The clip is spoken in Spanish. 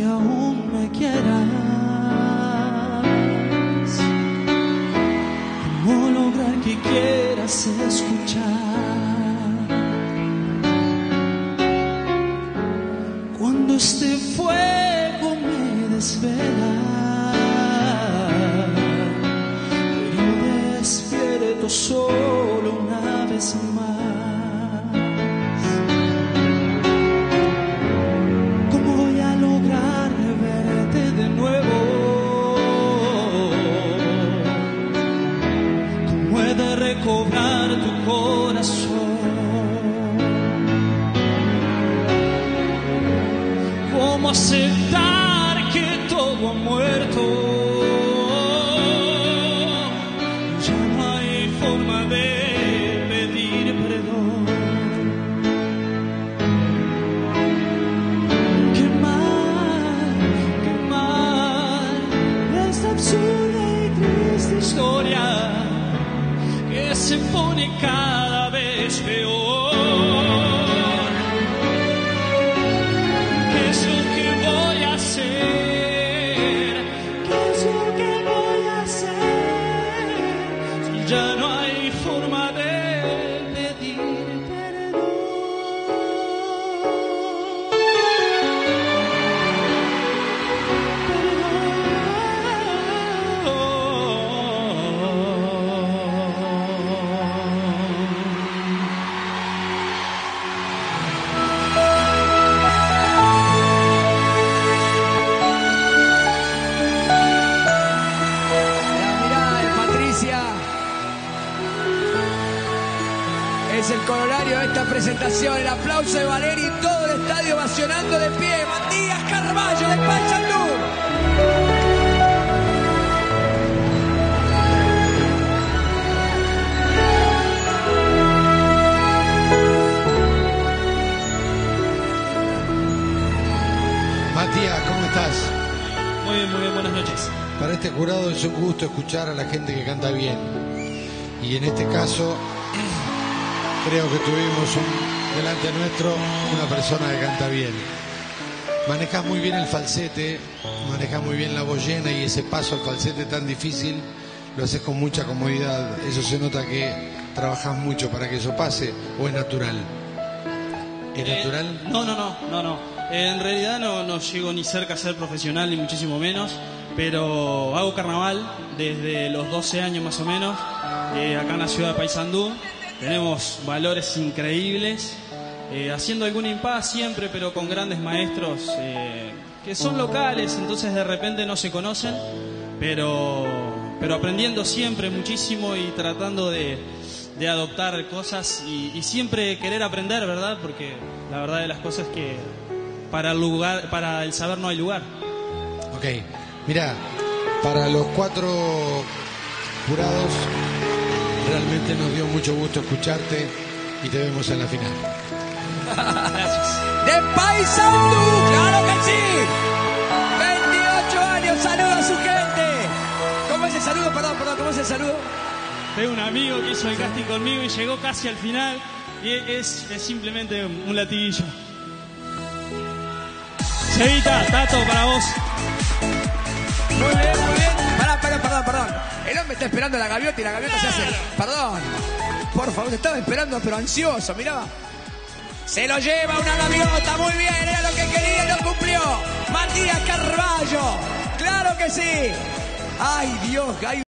que aún me quieras. ¿Cómo lograr que quieras escuchar? Cuando este fuego me desvela, pero despierto solo una vez más. Recobrar tu corazón. ¿Cómo aceptar que todo ha muerto? Ya no hay forma de pedir perdón. Qué mal esta absurda y triste historia que se pone cada vez peor. ¿Qué es lo que voy a hacer? ¿Qué es lo que voy a hacer? Si ya no hay forma de pedir perdón. Es el corolario de esta presentación, el aplauso de Valeri y todo el estadio ovacionando de pie. Matías Carballo de Paysandú. Matías, ¿cómo estás? Muy bien, buenas noches. Para este jurado es un gusto escuchar a la gente que canta bien. Y en este caso, creo que tuvimos delante nuestro una persona que canta bien. Manejas muy bien el falsete, manejas muy bien la voz llena y ese paso al falsete tan difícil lo haces con mucha comodidad. Eso se nota que trabajas mucho para que eso pase, ¿o es natural? ¿Es natural? No. En realidad no llego ni cerca a ser profesional, ni muchísimo menos, pero hago carnaval desde los 12 años más o menos, acá en la ciudad de Paysandú. Tenemos valores increíbles, haciendo algún impas siempre, pero con grandes maestros que son locales, entonces de repente no se conocen, pero aprendiendo siempre muchísimo y tratando de adoptar cosas y siempre querer aprender, ¿verdad? Porque la verdad de las cosas es que para el saber no hay lugar. Ok, mira, para los 4 jurados, realmente nos dio mucho gusto escucharte y te vemos en la final. Gracias. De Paysandú, claro que sí. 28 años, saluda a su gente. ¿Cómo es el saludo? Perdón, ¿cómo es el saludo? Tengo un amigo que hizo el casting conmigo y llegó casi al final y es simplemente un latiguillo. Cevita, Tato, para vos. Muy bien. Perdón. El hombre está esperando la gaviota y la gaviota se hace... Perdón. Por favor, te estaba esperando, pero ansioso, mirá. Se lo lleva una gaviota, muy bien, era lo que quería y lo cumplió. Matías Carballo, claro que sí. Ay, Dios,